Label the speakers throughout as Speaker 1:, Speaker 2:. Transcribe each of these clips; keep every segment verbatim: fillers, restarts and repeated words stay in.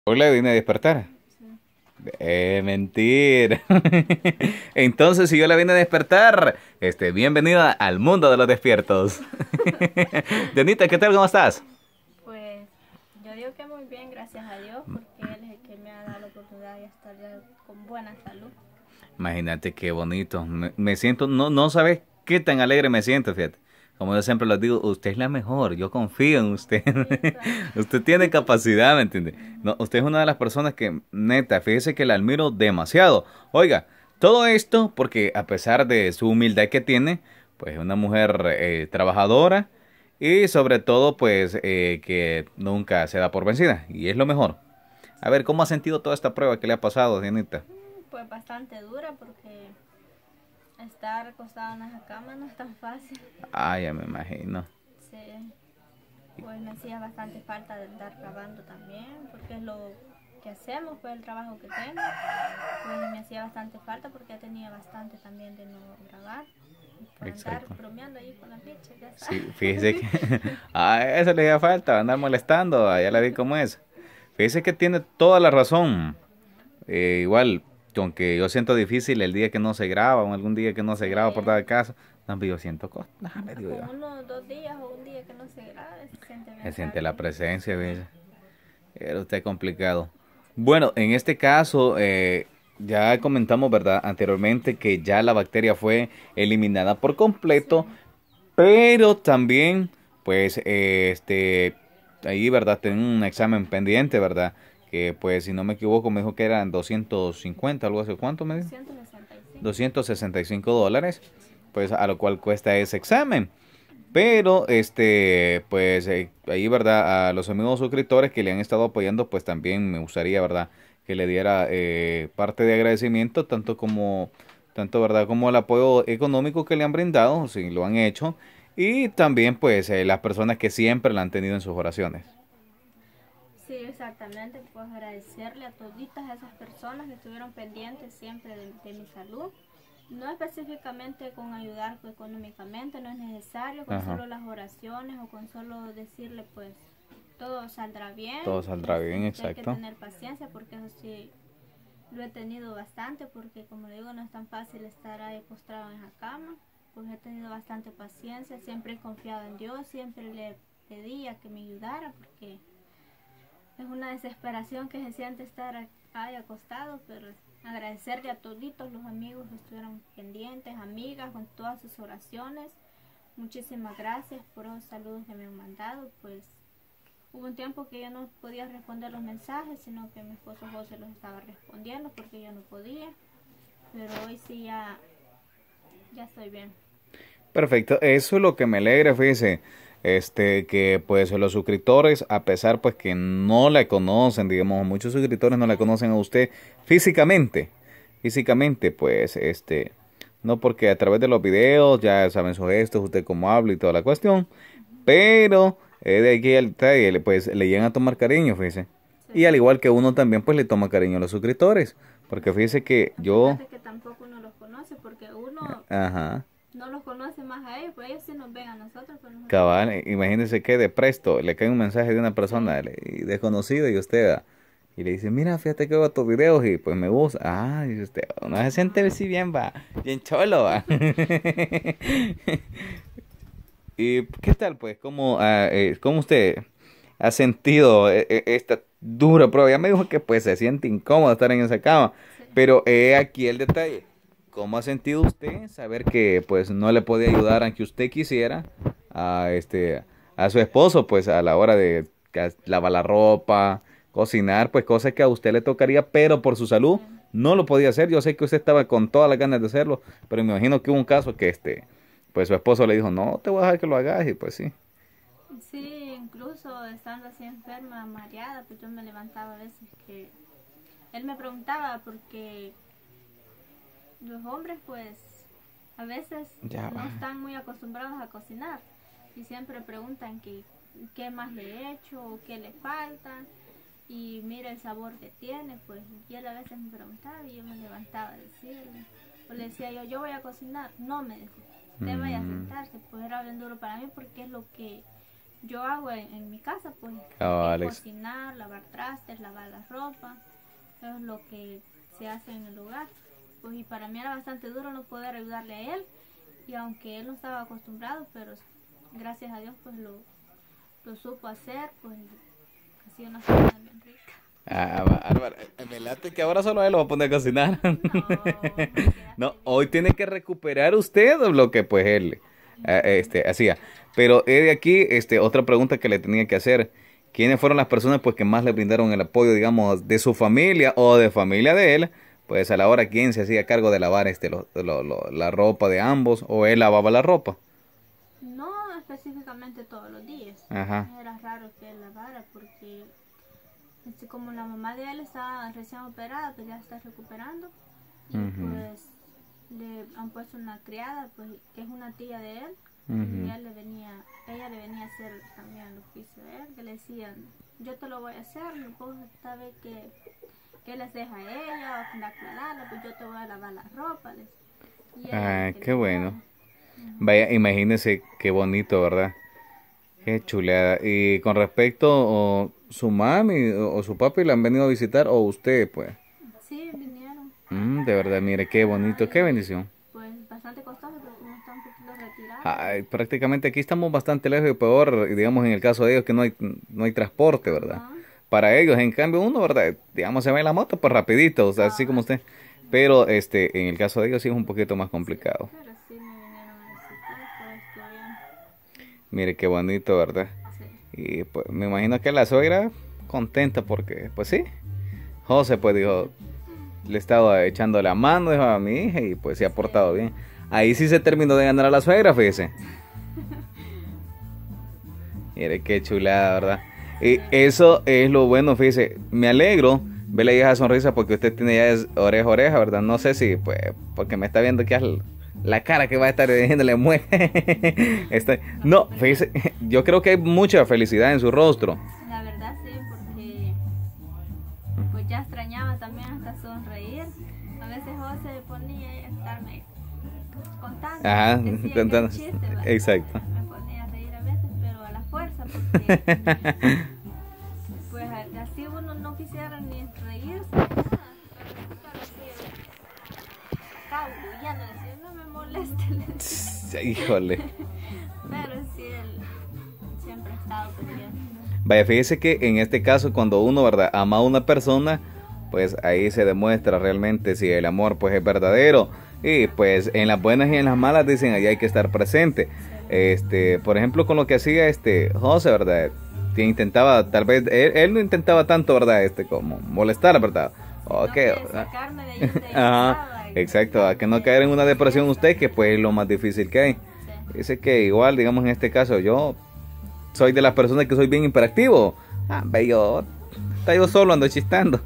Speaker 1: Hoy la vine a despertar.
Speaker 2: Sí.
Speaker 1: Eh, mentira. Entonces, si yo la vine a despertar, este, bienvenida al mundo de los despiertos. Dianita, ¿qué tal? ¿Cómo estás?
Speaker 2: Pues yo digo que muy bien, gracias a Dios, porque Él es el que me ha dado la oportunidad de estar ya con buena salud.
Speaker 1: Imagínate qué bonito. Me, me siento, no, no sabes qué tan alegre me siento, fíjate. Como yo siempre les digo, usted es la mejor, yo confío en usted.
Speaker 2: Sí, exacto.
Speaker 1: Usted tiene capacidad, ¿me entiende? No, usted es una de las personas que, neta, fíjese que la admiro demasiado. Oiga, todo esto porque a pesar de su humildad que tiene, pues es una mujer eh, trabajadora y sobre todo, pues, eh, que nunca se da por vencida. Y es lo mejor. A ver, ¿cómo ha sentido toda esta prueba que le ha pasado, Dianita?
Speaker 2: Mm, Pues bastante dura porque estar acostado en esa cama no es tan fácil.
Speaker 1: Ah, ya me imagino.
Speaker 2: Sí, pues me hacía bastante falta de estar grabando también, porque es lo que hacemos, pues el trabajo que tengo. Pues me hacía bastante falta porque ya tenía bastante también de no grabar. Y por andar
Speaker 1: Exacto.
Speaker 2: bromeando ahí con la bicha, ya
Speaker 1: Sí,
Speaker 2: sabes.
Speaker 1: fíjese que a eso le da falta, andar molestando, ah, ya la vi cómo es. Fíjese que tiene toda la razón. Eh, igual, aunque yo siento difícil el día que no se graba o algún día que no se graba por
Speaker 2: Sí.
Speaker 1: dar caso, no, pero yo siento cosas, me digo yo.
Speaker 2: Con unos dos días o un día que no se grabe, se siente
Speaker 1: Se
Speaker 2: bien
Speaker 1: siente
Speaker 2: raro.
Speaker 1: la presencia, ¿ves? Era usted complicado. Bueno, en este caso, eh, ya comentamos, ¿verdad? Anteriormente que ya la bacteria fue eliminada por
Speaker 2: Sí,
Speaker 1: completo. Pero también, pues, eh, este, ahí, ¿verdad? Tengo un examen pendiente, ¿verdad? Que, pues, si no me equivoco, me dijo que eran doscientos cincuenta, algo así. ¿Cuánto me dijo?
Speaker 2: doscientos sesenta y cinco.
Speaker 1: doscientos sesenta y cinco dólares, pues, a lo cual cuesta ese examen. Pero, este, pues, eh, ahí, ¿verdad? A los amigos suscriptores que le han estado apoyando, pues, también me gustaría, ¿verdad? Que le diera eh, parte de agradecimiento, tanto como, tanto, ¿verdad? Como el apoyo económico que le han brindado, si lo han hecho. Y también, pues, eh, las personas que siempre la han tenido en sus oraciones.
Speaker 2: Sí, exactamente. Pues agradecerle a toditas esas personas que estuvieron pendientes siempre de, de mi salud. No específicamente con ayudar pues, económicamente, no es necesario, con
Speaker 1: Ajá.
Speaker 2: solo las oraciones o con solo decirle pues todo saldrá bien.
Speaker 1: Todo saldrá bien,
Speaker 2: Este, hay que
Speaker 1: exacto.
Speaker 2: tener paciencia porque eso sí lo he tenido bastante porque como le digo no es tan fácil estar ahí postrado en la cama. Pues he tenido bastante paciencia, siempre he confiado en Dios, siempre le pedía que me ayudara porque es una desesperación que se siente estar ahí acostado, pero agradecerle a toditos los amigos que estuvieron pendientes, amigas, con todas sus oraciones. Muchísimas gracias por los saludos que me han mandado, pues hubo un tiempo que yo no podía responder los mensajes, sino que mi esposo José los estaba respondiendo porque yo no podía, pero hoy sí ya, ya estoy bien.
Speaker 1: Perfecto, eso es lo que me alegra, fíjese, este, que pues los suscriptores, a pesar pues que no la conocen, digamos, muchos suscriptores no la conocen a usted físicamente, físicamente, pues, este, no porque a través de los videos ya saben sus gestos, usted cómo habla y toda la cuestión, pero eh, de aquí al detalle, pues le llegan a tomar cariño, fíjese,
Speaker 2: Sí.
Speaker 1: y al igual que uno también pues le toma cariño a los suscriptores, porque fíjese que yo,
Speaker 2: Fíjate que tampoco uno los conoce porque uno
Speaker 1: ajá.
Speaker 2: no los conoce más a ellos, pues ellos sí nos ven a nosotros, pero nosotros no.
Speaker 1: Cabal, eh, imagínese que de presto le cae un mensaje de una
Speaker 2: Sí,
Speaker 1: persona le- y desconocido y usted va, y le dice, mira, fíjate que veo tus videos y pues me gusta. Ah, dice usted, uno se siente así bien, va, bien cholo, va. ¿Y qué tal, pues? ¿Cómo, ah, eh, cómo usted ha sentido eh, eh, esta dura prueba? Ya me dijo que pues se siente incómodo estar en esa cama,
Speaker 2: sí.
Speaker 1: pero he aquí el detalle. ¿Cómo ha sentido usted saber que pues no le podía ayudar aunque usted quisiera a este a su esposo pues a la hora de ca- lavar la ropa, cocinar, pues cosas que a usted le tocaría, pero por su
Speaker 2: Sí.
Speaker 1: salud no lo podía hacer? Yo sé que usted estaba con todas las ganas de hacerlo, pero me imagino que hubo un caso que este pues su esposo le dijo, "No, te voy a dejar que lo hagas" y pues sí.
Speaker 2: Sí, incluso estando así enferma, mareada, pues yo me levantaba a veces que él me preguntaba porque los hombres pues a veces
Speaker 1: Ya
Speaker 2: no
Speaker 1: va.
Speaker 2: están muy acostumbrados a cocinar y siempre preguntan que qué más le he hecho o qué le falta y mira el sabor que tiene, pues y él a veces me preguntaba y yo me levantaba a decirle o le decía yo, yo voy a cocinar, no me dijo, usted vaya a
Speaker 1: Mm,
Speaker 2: sentarse, pues era bien duro para mí porque es lo que yo hago en, en mi casa, pues,
Speaker 1: Oh,
Speaker 2: es
Speaker 1: Alex.
Speaker 2: cocinar, lavar trastes, lavar la ropa, eso es lo que se hace en el hogar. Pues, y para mí era bastante duro no poder ayudarle a él, y aunque él no estaba acostumbrado, pero gracias a Dios, pues, lo, lo supo hacer, pues, así una comida bien rica.
Speaker 1: Ah, bárbaro. Me late que ahora solo él lo va a poner a cocinar.
Speaker 2: No, quédate
Speaker 1: No,
Speaker 2: bien.
Speaker 1: hoy tiene que recuperar usted lo que pues él eh, este, hacía. Pero he de aquí este, otra pregunta que le tenía que hacer. ¿Quiénes fueron las personas pues que más le brindaron el apoyo, digamos, de su familia o de familia de él? Pues a la hora, ¿quién se hacía cargo de lavar este, lo- lo- lo- la ropa de ambos o él lavaba la ropa?
Speaker 2: No específicamente todos los días.
Speaker 1: Ajá.
Speaker 2: Era raro que él lavara porque este, como la mamá de él está recién operada, pues ya está recuperando. Y
Speaker 1: Ujú.
Speaker 2: pues le han puesto una criada, pues que es una tía de él.
Speaker 1: Ujú.
Speaker 2: Y él le venía, ella le venía a hacer también el oficio de él, que le decían, yo te lo voy a hacer, vos esta vez que, que les deja a ella o que la cuidarla, pues yo te voy a lavar la ropa. les- Y ella
Speaker 1: Ay,
Speaker 2: que
Speaker 1: qué
Speaker 2: le
Speaker 1: bueno.
Speaker 2: lavaba.
Speaker 1: Vaya, imagínese qué bonito, ¿verdad? Qué chulada. Y con respecto o su mami o, o su papi le han venido a visitar o usted, pues.
Speaker 2: Sí, vinieron.
Speaker 1: Mm, de verdad, mire, qué bonito, qué bendición.
Speaker 2: Pues bastante costoso, pero como está un poquito retirado.
Speaker 1: Ay, prácticamente aquí estamos bastante lejos y peor, digamos, en el caso de ellos que no hay, no hay transporte, ¿verdad?
Speaker 2: Ajá.
Speaker 1: Para ellos, en cambio, uno, ¿verdad? Digamos, se va en la moto, pues rapidito, o sea, así como usted. Pero, este, en el caso de ellos sí es un poquito más complicado.
Speaker 2: Pero sí me vinieron a visitar, pues estoy bien.
Speaker 1: Mire, qué bonito, ¿verdad?
Speaker 2: Sí.
Speaker 1: Y pues me imagino que la suegra contenta porque, pues sí, José pues dijo, le estaba echando la mano, dijo a mi hija y pues se ha portado bien. Ahí sí se terminó de ganar a la suegra, fíjese. Mire qué chulada, ¿verdad? Y eso es lo bueno, fíjese. Me alegro ver la hija sonrisa porque usted tiene ya es oreja a oreja, ¿verdad? No sé si, pues, porque me está viendo que es la cara que va a estar diciéndole mueve. Este, no, fíjese, yo creo que hay mucha felicidad en su rostro.
Speaker 2: La verdad sí, porque pues ya extrañaba también hasta sonreír. A veces José ponía a estarme contando.
Speaker 1: Ajá,
Speaker 2: decía
Speaker 1: contando.
Speaker 2: que era chiste, ¿va?
Speaker 1: Exacto.
Speaker 2: Me ponía a reír a veces, pero a la fuerza, porque pues a- así uno no quisiera ni reírse, nada. Pero así, cabulleando, decía, no me moleste. le decía.
Speaker 1: Híjole.
Speaker 2: Pero sí, él siempre ha estado pendiente.
Speaker 1: Vaya, fíjese que en este caso cuando uno, ¿verdad?, ama a una persona, pues ahí se demuestra realmente si el amor pues es verdadero. Y pues en las buenas y en las malas dicen ahí hay que estar presente. Este, por ejemplo, con lo que hacía este José, ¿verdad? Que intentaba, tal vez, él, él no intentaba tanto, ¿verdad? Este, como molestar, ¿verdad?
Speaker 2: No
Speaker 1: Ok,
Speaker 2: que
Speaker 1: ¿verdad?
Speaker 2: sacarme de ahí donde yo
Speaker 1: Ajá,
Speaker 2: estaba y-
Speaker 1: exacto, a que no caer en una depresión usted, que pues es lo más difícil que hay.
Speaker 2: Sí.
Speaker 1: Dice que igual, digamos en este caso, yo soy de las personas que soy bien hiperactivo. Ah, ve, yo, hasta yo solo ando chistando.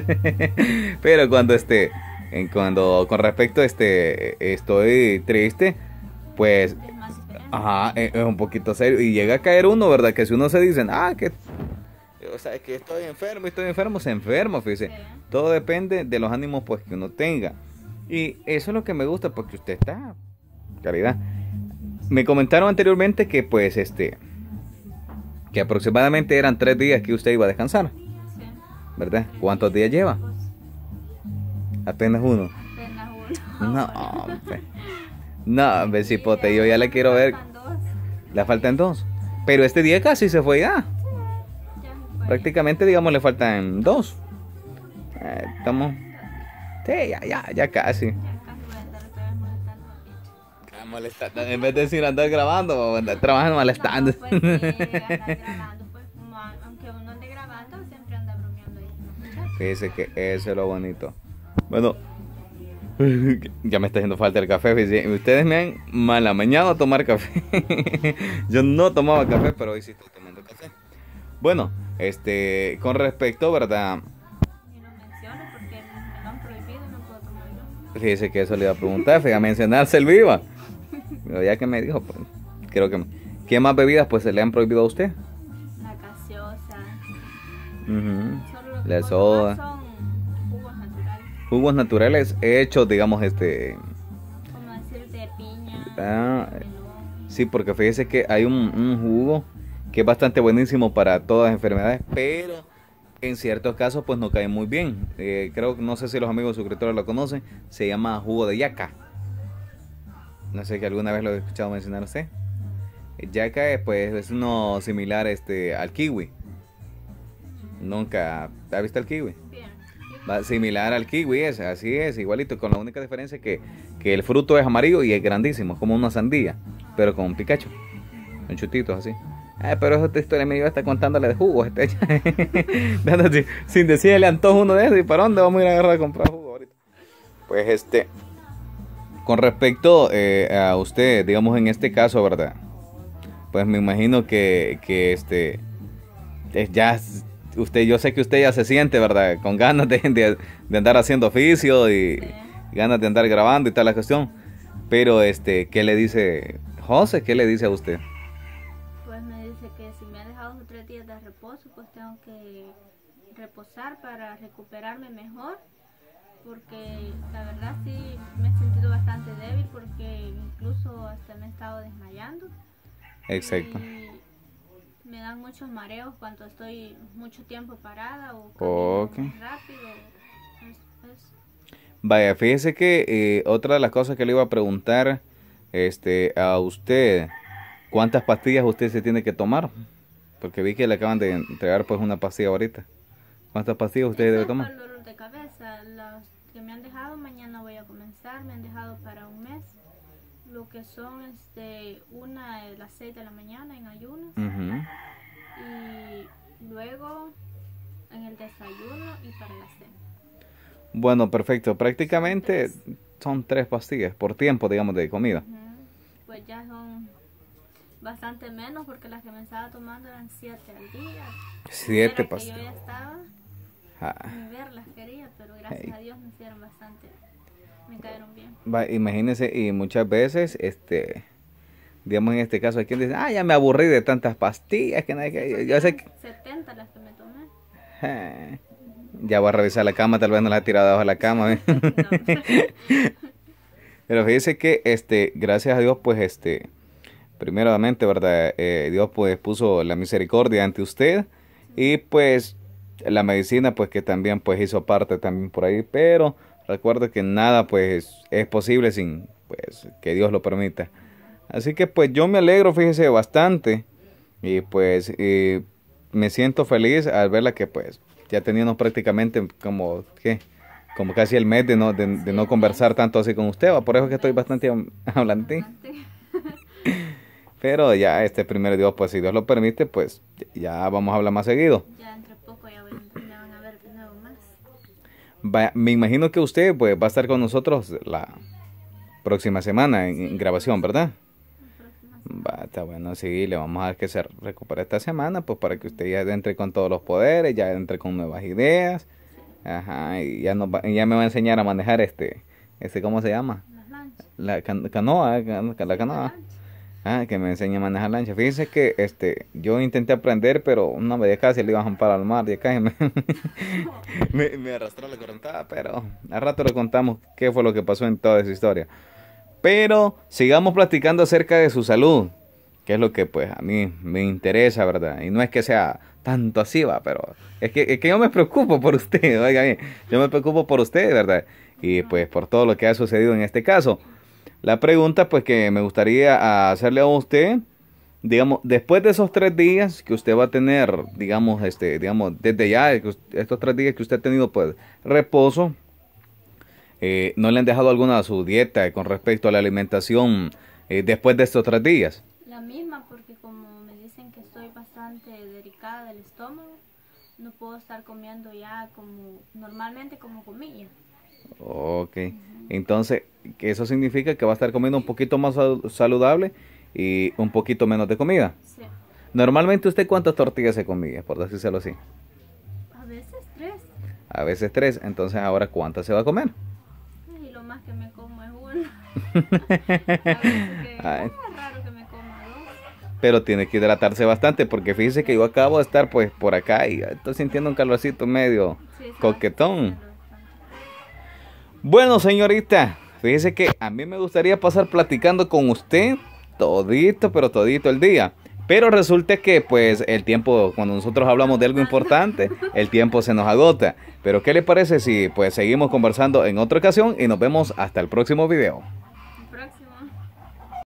Speaker 1: Pero cuando este, en cuando con respecto a este, estoy triste, pues,
Speaker 2: Es más diferente.
Speaker 1: ajá, es, es un poquito serio. Y llega a caer uno, ¿verdad? Que si uno se dice, ah, que, o sea, que estoy enfermo, estoy enfermo, se enferma, fíjese.
Speaker 2: Sí.
Speaker 1: Todo depende de los ánimos, pues, que uno tenga. Y eso es lo que me gusta, porque usted está, caridad. Me comentaron anteriormente que, pues, este, que aproximadamente eran tres días que usted iba a descansar,
Speaker 2: Sí.
Speaker 1: ¿verdad? ¿Cuántos días lleva?
Speaker 2: Pues,
Speaker 1: Apenas uno.
Speaker 2: apenas uno.
Speaker 1: No, hombre. No, hombre, cipote, yo ya le quiero ver.
Speaker 2: Faltan dos.
Speaker 1: Le faltan dos. Pero este día casi se fue ya.
Speaker 2: Ya se fue.
Speaker 1: Prácticamente, digamos, le faltan dos. Eh, estamos. Sí, ya, ya, ya casi.
Speaker 2: Ya casi voy a andar otra vez molestando a Picho.
Speaker 1: Ah, molestando. En vez de decir andar grabando, andar trabajando molestando.
Speaker 2: No, pues sí, andar grabando, pues, como a- aunque uno ande grabando, siempre anda bromeando ahí con los muchachos.
Speaker 1: Fíjese que eso es lo bonito. Bueno, ya me está haciendo falta el café. Fíjese. Ustedes me han mal amañado a tomar café. Yo no tomaba café, pero hoy sí estoy tomando café. Bueno, este, con respecto, ¿verdad?
Speaker 2: Ni lo menciono porque me lo han prohibido y no puedo tomar yo.
Speaker 1: Fíjese que eso le iba a preguntar, fíjate, a mencionarse el viva. Pero ya que me dijo, pues, creo que... ¿Qué más bebidas pues se le han prohibido a usted?
Speaker 2: La gaseosa.
Speaker 1: Ujú.
Speaker 2: Solo lo que
Speaker 1: La
Speaker 2: puedo
Speaker 1: soda.
Speaker 2: tomar son jugos naturales.
Speaker 1: Jugos naturales hechos, digamos, este...
Speaker 2: Como decir de piña,
Speaker 1: Ah,
Speaker 2: de melón.
Speaker 1: sí, porque fíjese que hay un, un jugo que es bastante buenísimo para todas las enfermedades, pero en ciertos casos pues no cae muy bien. Eh, creo que no sé si los amigos suscriptores lo conocen, se llama jugo de yaca. No sé que alguna vez lo he escuchado mencionar usted. Yaca pues es uno similar este al kiwi. Nunca ha visto el kiwi.
Speaker 2: Bien.
Speaker 1: Va similar al kiwi, es así es, igualito, con la única diferencia que, que el fruto es amarillo y es grandísimo, como una sandía, pero con un Pikachu, con chutitos así. Ah, pero esa historia me iba a estar contándole de jugos, este, sin, sin decirle antojo uno de esos. ¿Y para dónde vamos a ir a agarrar a comprar jugo ahorita? Pues este, con respecto eh, a usted, digamos en este caso, ¿verdad? Pues me imagino que, que este, eh, ya usted, yo sé que usted ya se siente, ¿verdad? Con ganas de, de, de andar haciendo oficio y
Speaker 2: Sí.
Speaker 1: ganas de andar grabando y tal la cuestión. Pero este, ¿qué le dice José? ¿Qué le dice a usted?
Speaker 2: Pues me dice que si me ha dejado dos o tres días de reposo, pues tengo que reposar para recuperarme mejor. Porque la verdad sí me he sentido bastante débil porque incluso hasta me he estado desmayando.
Speaker 1: Exacto.
Speaker 2: Y me dan muchos mareos cuando estoy mucho tiempo parada o
Speaker 1: Ok.
Speaker 2: camino rápido. Es- es-
Speaker 1: Vaya, fíjese que eh, otra de las cosas que le iba a preguntar este, a usted, ¿cuántas pastillas usted se tiene que tomar? Porque vi que le acaban de entregar pues una pastilla ahorita. ¿Cuántas pastillas usted
Speaker 2: Eso
Speaker 1: debe
Speaker 2: es para
Speaker 1: tomar?
Speaker 2: el dolor de cabeza. Las que me han dejado mañana voy a comenzar. Me han dejado para un mes. Lo que son este, una a las seis de la mañana en ayunas.
Speaker 1: Ujú.
Speaker 2: Y luego en el desayuno y para la cena.
Speaker 1: Bueno, perfecto. Prácticamente son tres pastillas por tiempo, digamos, de comida.
Speaker 2: Ujú. Pues ya son bastante menos porque las que me estaba tomando eran siete al día.
Speaker 1: Siete
Speaker 2: Era que yo
Speaker 1: pastillas.
Speaker 2: ya estaba,
Speaker 1: Ah.
Speaker 2: ni verlas quería, pero gracias
Speaker 1: Hey.
Speaker 2: a Dios me hicieron bastante, me cayeron bien.
Speaker 1: Va, imagínese, y muchas veces, este, digamos en este caso, hay quien dice, ah, ya me aburrí de tantas pastillas, que nadie, que yo, yo sé que,
Speaker 2: setenta las que me tomé.
Speaker 1: ah, ya voy a revisar la cama, tal vez no la he tirado abajo de la cama. ¿eh? Pero fíjese que, este, gracias a Dios, pues, este, primeramente, ¿verdad? Eh, Dios, pues, puso la misericordia ante usted y, pues, la medicina, pues, que también, pues, hizo parte también por ahí, pero recuerde que nada, pues, es posible sin, pues, que Dios lo permita. Así que, pues, yo me alegro, fíjese, bastante y, pues, eh, me siento feliz al verla que, pues, ya teníamos prácticamente como, ¿qué? Como casi el mes de no, de, de no conversar tanto así con usted, ¿va? Por eso es que estoy bastante hablantín.
Speaker 2: Bastante.
Speaker 1: Pero ya este primer Dios, pues si Dios lo permite, pues ya vamos a hablar más seguido.
Speaker 2: Ya entre poco ya voy- me van a ver de nuevo más.
Speaker 1: Va- me imagino que usted pues va a estar con nosotros la próxima semana en, en grabación, ¿verdad?
Speaker 2: La próxima semana.
Speaker 1: Va, está bueno, sí, le vamos a dar que se recupere esta semana, pues para que usted ya entre con todos los poderes, ya entre con nuevas ideas. Ajá, y ya, nos va- y ya me va a enseñar a manejar este, este, ¿cómo se llama?
Speaker 2: Las lanchas.
Speaker 1: La can- canoa, eh, can- la
Speaker 2: La
Speaker 1: canoa.
Speaker 2: lancha.
Speaker 1: Ah, que me enseñe a manejar lancha. Fíjense que este, yo intenté aprender, pero no me casi le iban a jampar al mar y acá y me, me, me arrastró la correntada, pero al rato le contamos qué fue lo que pasó en toda esa historia. Pero sigamos platicando acerca de su salud, que es lo que pues a mí me interesa, ¿verdad? Y no es que sea tanto así, va, pero es que, es que yo me preocupo por usted, oiga bien, yo me preocupo por usted, ¿verdad? Y pues por todo lo que ha sucedido en este caso. La pregunta pues que me gustaría hacerle a usted, digamos, después de esos tres días que usted va a tener, digamos, este, digamos, desde ya, que usted- estos tres días que usted ha tenido pues reposo, eh, ¿no le han dejado alguna a su dieta con respecto a la alimentación eh, después de estos tres días?
Speaker 2: La misma porque como me dicen que estoy bastante delicada del estómago, no puedo estar comiendo ya como normalmente como comía.
Speaker 1: Ok, entonces que eso significa que va a estar comiendo un poquito más sal- saludable y un poquito menos de comida.
Speaker 2: Sí.
Speaker 1: Normalmente usted cuántas tortillas se comía, por decírselo así.
Speaker 2: A veces tres.
Speaker 1: A veces tres, entonces ahora ¿cuántas se va a comer?
Speaker 2: Y lo más que me como es una. A veces que
Speaker 1: Ay.
Speaker 2: es raro que me coma dos.
Speaker 1: Pero tiene que hidratarse bastante porque fíjese que yo acabo de estar pues por acá y estoy sintiendo un calorcito medio
Speaker 2: Sí, sí,
Speaker 1: coquetón.
Speaker 2: bastante.
Speaker 1: Bueno, señorita, fíjese que a mí me gustaría pasar platicando con usted todito, pero todito el día. Pero resulta que pues el tiempo, cuando nosotros hablamos de algo importante, el tiempo se nos agota. Pero ¿qué le parece si pues seguimos conversando en otra ocasión y nos vemos hasta el próximo video?